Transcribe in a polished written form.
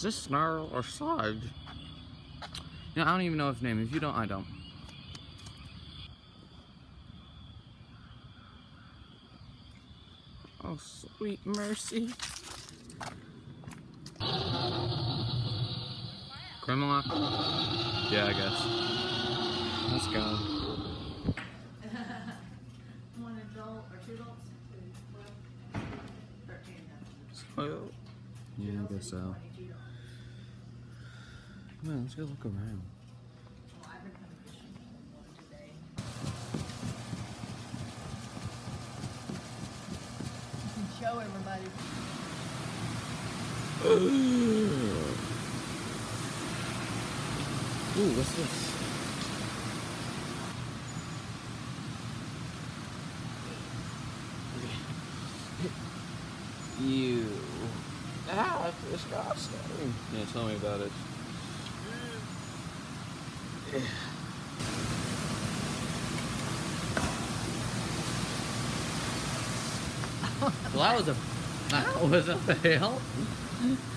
Is this Snarl or Sludge? Yeah, I don't even know his name. If you don't, I don't. Oh, sweet mercy. Grimlock? Yeah, I guess. Let's go. One adult or two adults? 13. Oh. Yeah, I guess so. Come on, let's go look around. Well, I've been coming fishing today. You can show everybody. Ooh, what's this? You. Ah, that's disgusting. Yeah, tell me about it. Well, that was a fail.